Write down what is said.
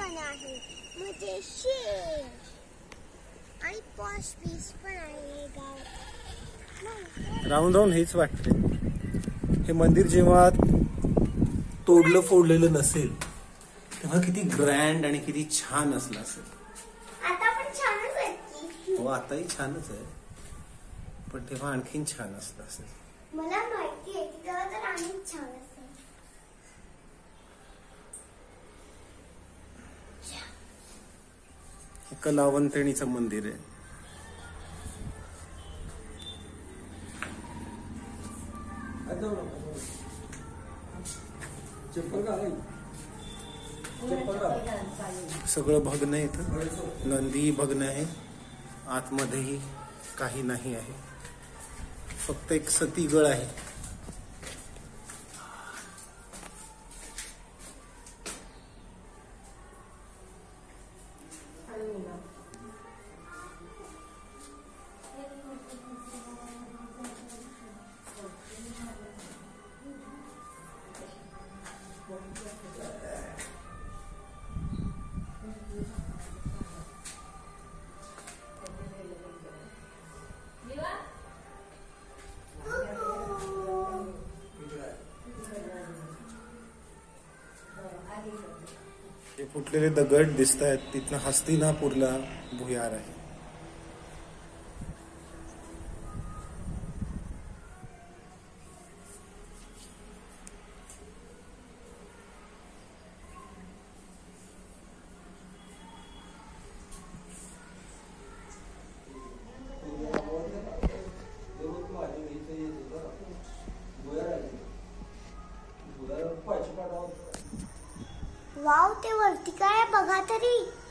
पण आहे, मजेशीर आणि पॉश पीस पण आहे गाव. राहून राहून हेच वाटते. हे मंदिर जेव्हा तोडलं फोडलेलं नसेल तेव्हा किती ग्रँड आणि किती छान असलं असेल. आता पण छानच आहे की. हो, आताही छानच आहे, पण तेव्हा आणखीन छान असलं असेल. मला माहिती आहे की तेव्हा तर आणखीन छान असेल. हे कलावंतणीचं मंदिर आहे. सगळं भग्न आहे इथं. नंदीही भग्न आहे, आतमध्येही काही नाही आहे, फक्त एक सतीगळ आहे. हे फुटलेले दगड दिसत आहेत, तिथनं हस्तिनापूरला भुयार आहे. वाव, ते वरती काय बघा तरी.